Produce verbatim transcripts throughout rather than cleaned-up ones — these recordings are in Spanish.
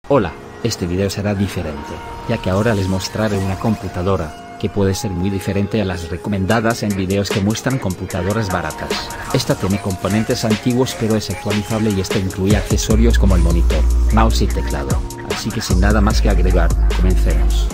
Hola, este video será diferente, ya que ahora les mostraré una computadora, que puede ser muy diferente a las recomendadas en videos que muestran computadoras baratas. Esta tiene componentes antiguos pero es actualizable y esta incluye accesorios como el monitor, mouse y teclado. Así que sin nada más que agregar, comencemos.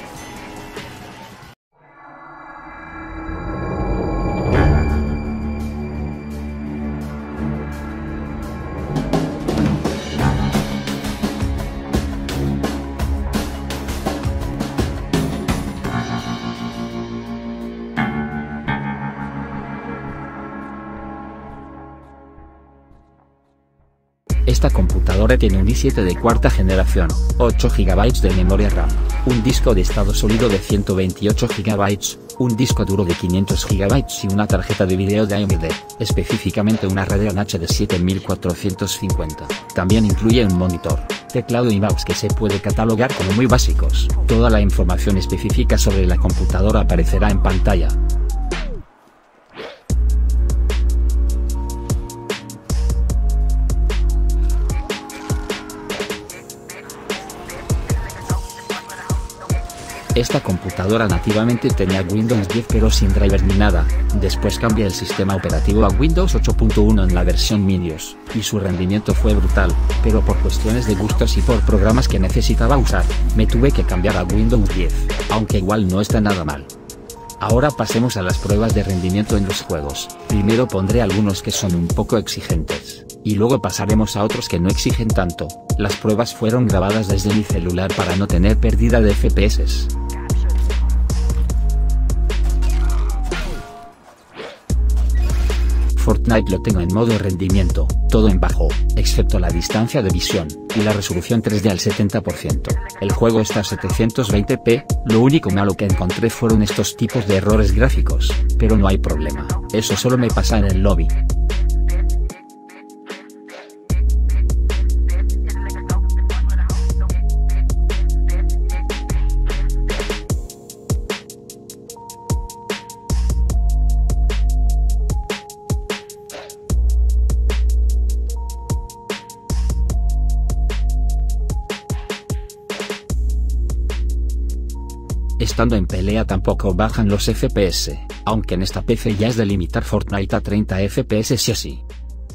Esta computadora tiene un i siete de cuarta generación, ocho gigabytes de memoria RAM, un disco de estado sólido de ciento veintiocho gigabytes, un disco duro de quinientos gigabytes y una tarjeta de video de A M D, específicamente una Radeon H D siete mil cuatrocientos cincuenta. También incluye un monitor, teclado y mouse que se puede catalogar como muy básicos. Toda la información específica sobre la computadora aparecerá en pantalla. Esta computadora nativamente tenía Windows diez pero sin driver ni nada, después cambia el sistema operativo a Windows ocho punto uno en la versión Minios, y su rendimiento fue brutal, pero por cuestiones de gustos y por programas que necesitaba usar, me tuve que cambiar a Windows diez, aunque igual no está nada mal. Ahora pasemos a las pruebas de rendimiento en los juegos. Primero pondré algunos que son un poco exigentes, y luego pasaremos a otros que no exigen tanto. Las pruebas fueron grabadas desde mi celular para no tener pérdida de F P S. Fortnite lo tengo en modo rendimiento, todo en bajo, excepto la distancia de visión, y la resolución tres D al setenta por ciento. El juego está a setecientos veinte p, lo único malo que encontré fueron estos tipos de errores gráficos, pero no hay problema, eso solo me pasa en el lobby. Estando en pelea tampoco bajan los F P S, aunque en esta P C ya es de limitar Fortnite a treinta F P S sí o sí.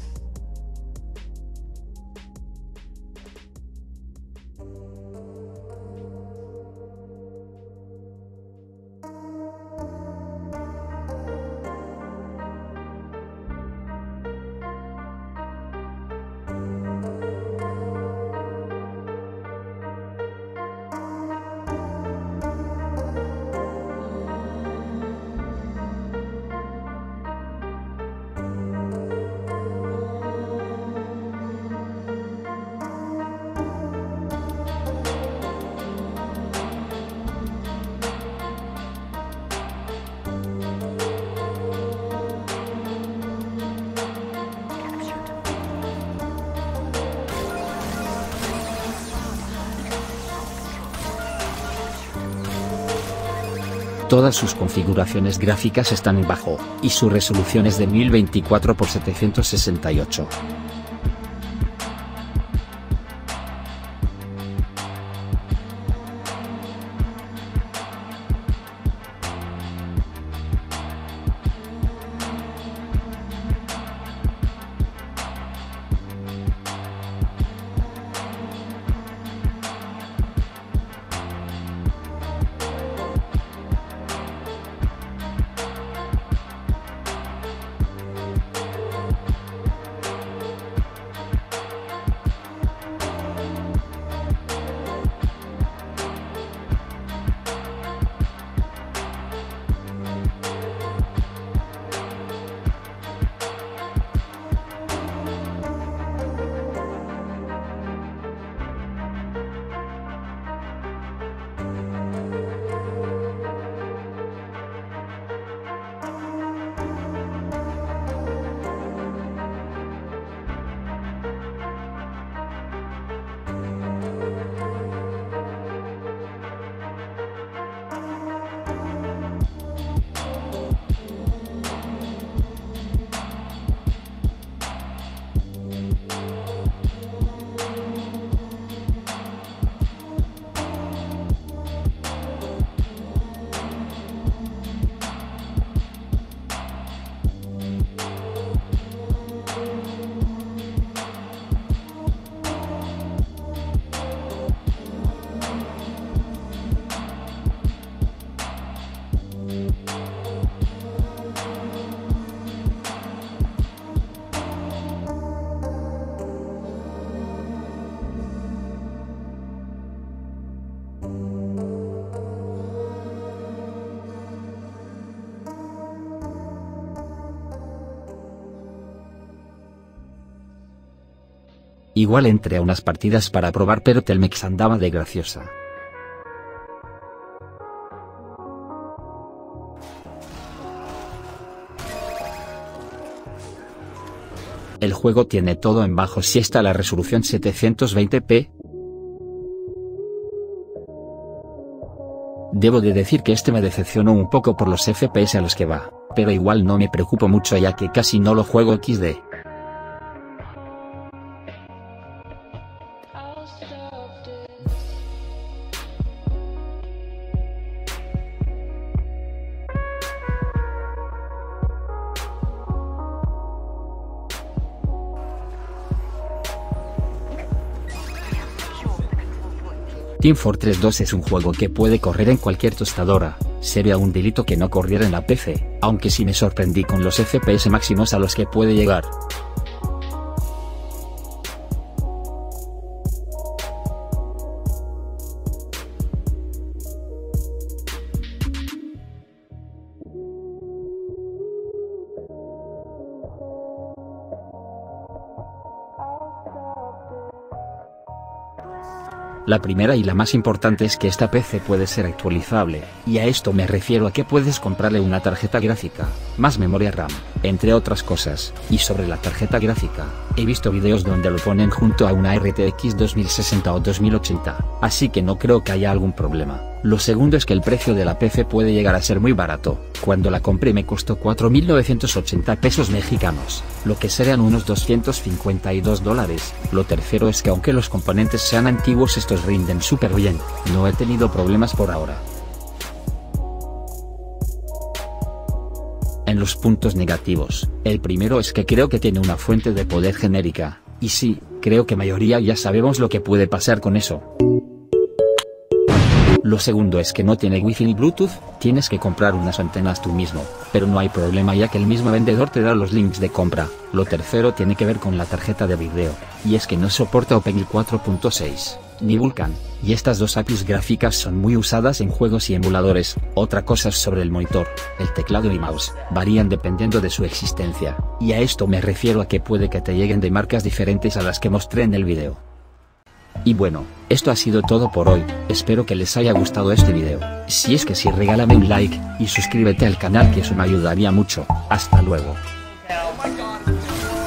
Todas sus configuraciones gráficas están en bajo, y su resolución es de mil veinticuatro por setecientos sesenta y ocho. Igual entré a unas partidas para probar, pero Telmex andaba de graciosa. El juego tiene todo en bajo si está la resolución setecientos veinte p. Debo de decir que este me decepcionó un poco por los F P S a los que va, pero igual no me preocupo mucho ya que casi no lo juego equis de. Team Fortress dos es un juego que puede correr en cualquier tostadora. Sería un delito que no corriera en la P C, aunque sí me sorprendí con los F P S máximos a los que puede llegar. La primera y la más importante es que esta P C puede ser actualizable, y a esto me refiero a que puedes comprarle una tarjeta gráfica, más memoria RAM, entre otras cosas. Y sobre la tarjeta gráfica, he visto videos donde lo ponen junto a una R T X dos mil sesenta o dos mil ochenta, así que no creo que haya algún problema. Lo segundo es que el precio de la P C puede llegar a ser muy barato. Cuando la compré me costó cuatro mil novecientos ochenta pesos mexicanos, lo que serían unos doscientos cincuenta y dos dólares. Lo tercero es que aunque los componentes sean antiguos, estos rinden súper bien. No he tenido problemas por ahora. En los puntos negativos, el primero es que creo que tiene una fuente de poder genérica, y sí, creo que mayoría ya sabemos lo que puede pasar con eso. Lo segundo es que no tiene Wi-Fi ni Bluetooth, tienes que comprar unas antenas tú mismo, pero no hay problema ya que el mismo vendedor te da los links de compra. Lo tercero tiene que ver con la tarjeta de video, y es que no soporta O P G cuatro punto seis, ni Vulkan, y estas dos A P Is gráficas son muy usadas en juegos y emuladores. Otra cosa es sobre el monitor, el teclado y mouse, varían dependiendo de su existencia, y a esto me refiero a que puede que te lleguen de marcas diferentes a las que mostré en el video. Y bueno, esto ha sido todo por hoy, espero que les haya gustado este video. Si es que sí, regálame un like, y suscríbete al canal que eso me ayudaría mucho. Hasta luego. Oh my God.